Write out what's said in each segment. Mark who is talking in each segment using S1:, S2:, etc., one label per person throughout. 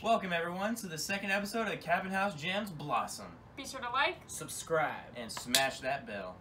S1: Welcome everyone to the second episode of Cabin House Jams Blossom.
S2: Be sure to like,
S3: subscribe,
S1: and smash that bell.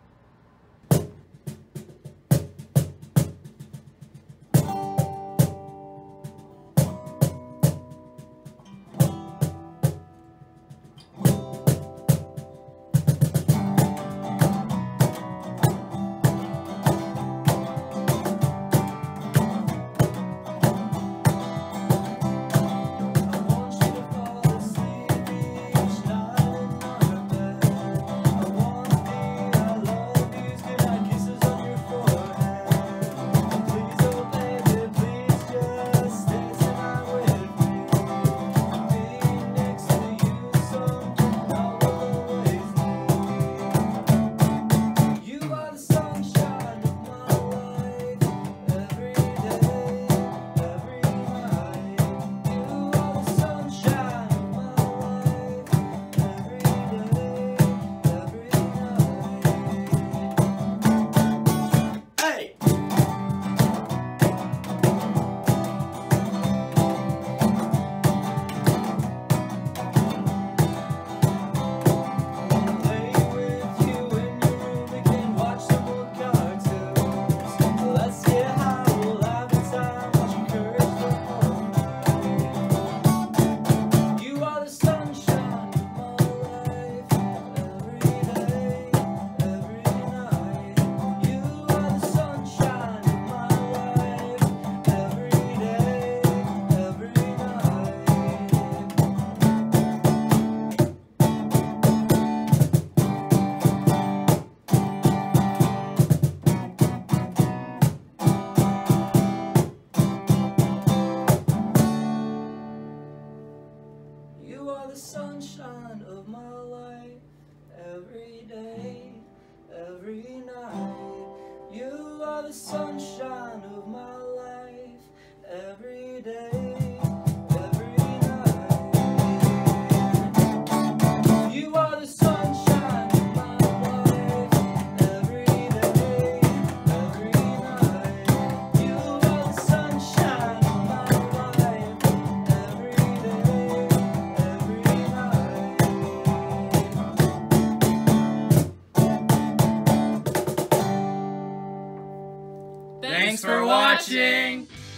S4: You are the sunshine of my life, every day, every night. You are the sunshine of my life, every day, every night. You are the sunshine of my life, every day, every night. You are the sunshine of my life, every day.
S1: Thanks for watching!